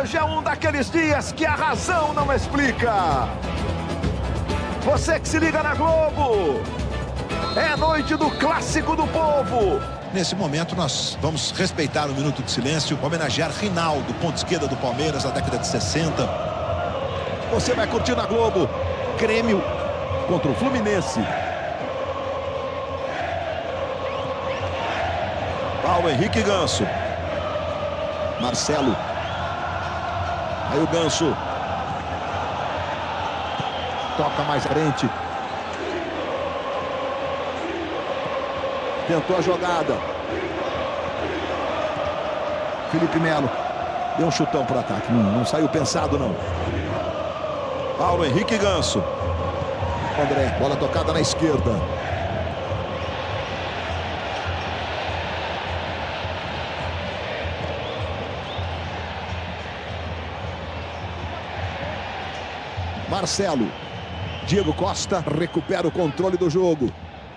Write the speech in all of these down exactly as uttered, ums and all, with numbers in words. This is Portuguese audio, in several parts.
Hoje é um daqueles dias que a razão não explica. Você que se liga na Globo, é noite do Clássico do Povo. Nesse momento nós vamos respeitar um minuto de silêncio, homenagear Rinaldo, ponta esquerda do Palmeiras, na década de sessenta. Você vai curtir na Globo, Grêmio contra o Fluminense. Paulo Henrique Ganso. Marcelo. Aí o Ganso. Toca mais à frente. Tentou a jogada. Felipe Melo. Deu um chutão para o ataque. Não, não saiu pensado, não. Paulo Henrique Ganso. André. Bola tocada na esquerda. Marcelo. Diego Costa recupera o controle do jogo.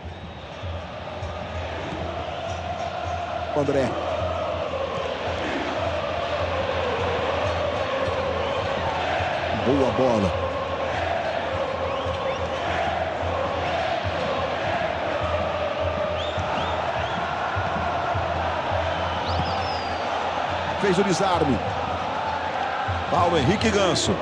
André. Boa bola. Fez o desarme. Paulo Henrique Ganso.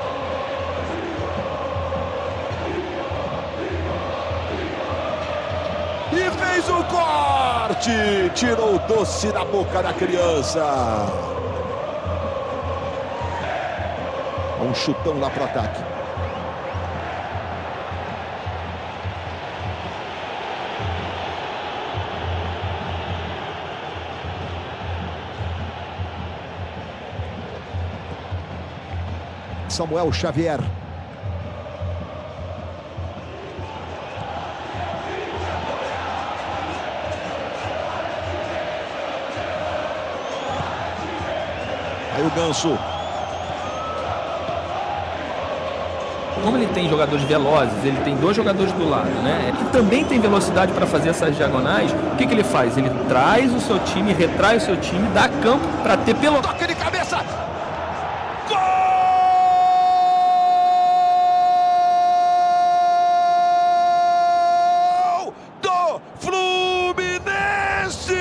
E fez o corte. Tirou o doce da boca da criança. Um chutão lá para o ataque. Samuel Xavier. Aí o Ganso. Como ele tem jogadores velozes, ele tem dois jogadores do lado, né? E também tem velocidade para fazer essas diagonais. O que, que ele faz? Ele traz o seu time, retrai o seu time, dá campo para ter pelo... Toque de cabeça! Gol do Fluminense!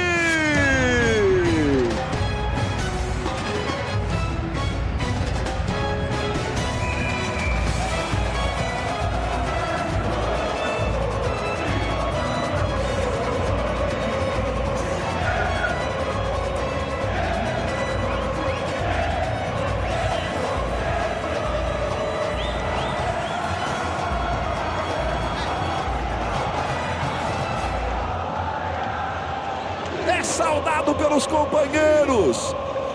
É saudado pelos companheiros.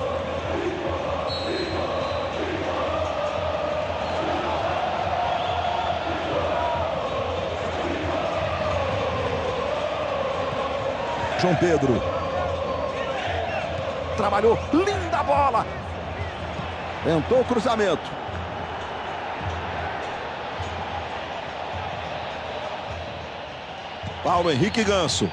João Pedro. Trabalhou, linda bola. Tentou o cruzamento. Paulo Henrique Ganso.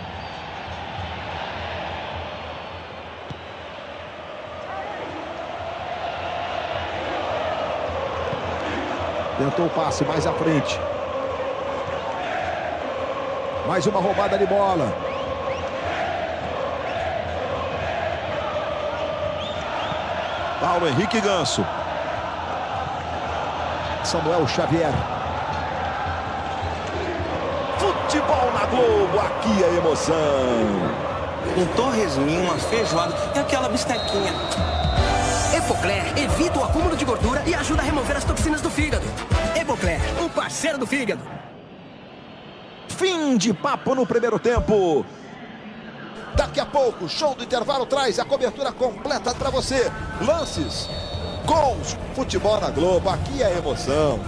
Tentou o passe mais à frente. Mais uma roubada de bola. Paulo Henrique Ganso. Samuel Xavier. Futebol na Globo, aqui é emoção. Um torresminho, uma feijoada e aquela bistequinha. Epocler evita o acúmulo de gordura e ajuda a remover as toxinas do fígado. Epocler, um parceiro do fígado. Fim de papo no primeiro tempo. Daqui a pouco, show do intervalo traz a cobertura completa para você. Lances, gols, futebol na Globo, aqui é emoção.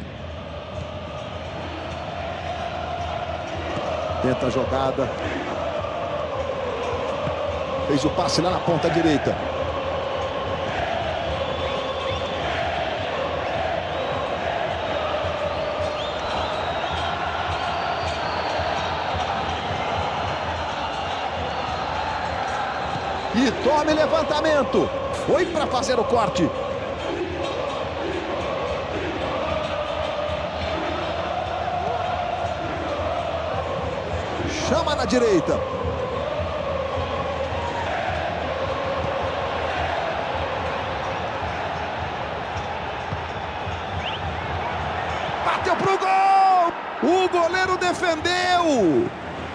Tenta a jogada. Fez o passe lá na ponta direita. E tome levantamento. Foi para fazer o corte. pela direita. Bateu pro gol! O goleiro defendeu!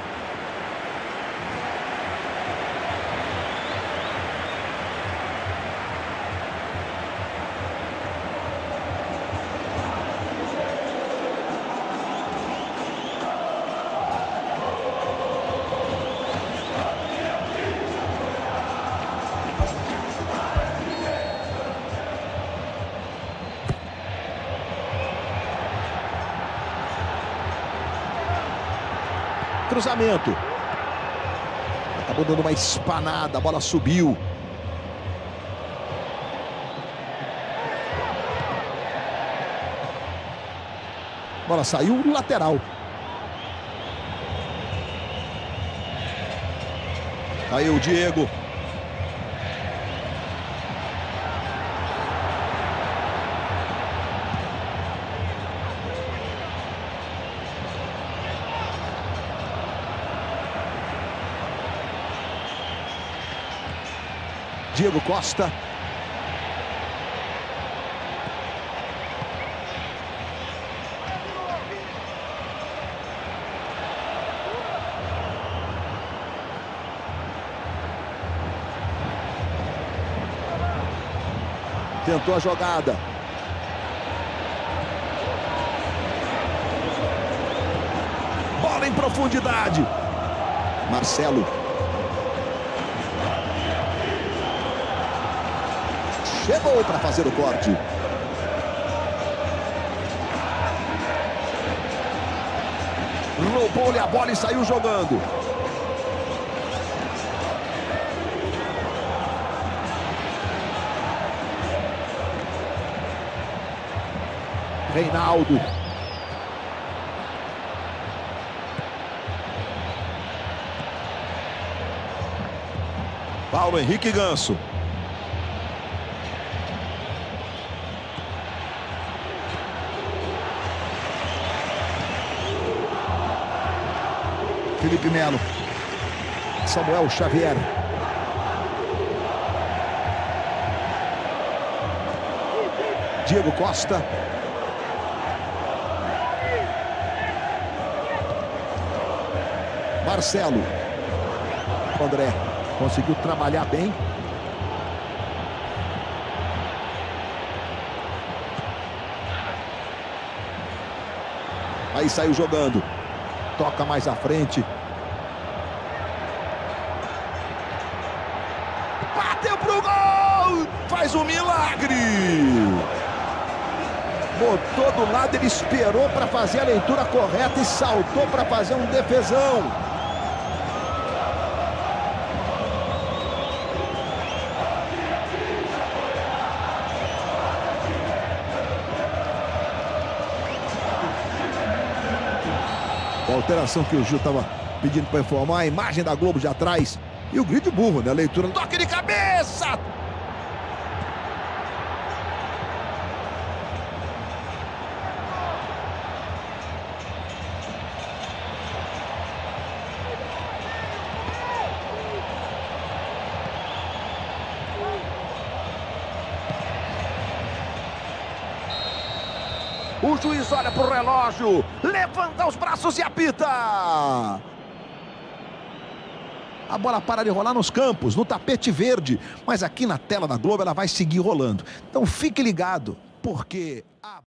Cruzamento. Acabou dando uma espanada, a bola subiu. A bola saiu lateral. Caiu o Diego. Diego Costa. Tentou a jogada. Bola em profundidade. Marcelo. Chegou para fazer o corte. Roubou-lhe a bola e saiu jogando. Reinaldo. Paulo Henrique Ganso. Felipe Melo. Samuel Xavier. Diego Costa. Marcelo. André conseguiu trabalhar bem. Aí saiu jogando. Toca mais à frente. Bateu pro gol! Faz um milagre! Botou do lado, ele esperou para fazer a leitura correta e saltou para fazer um defesão. A alteração que o Gil estava pedindo para informar, a imagem da Globo de atrás e o grid burro, né? A leitura, toque de cabeça! O juiz olha para o relógio, levanta os braços e apita. A bola para de rolar nos campos, no tapete verde. Mas aqui na tela da Globo ela vai seguir rolando. Então fique ligado, porque... A...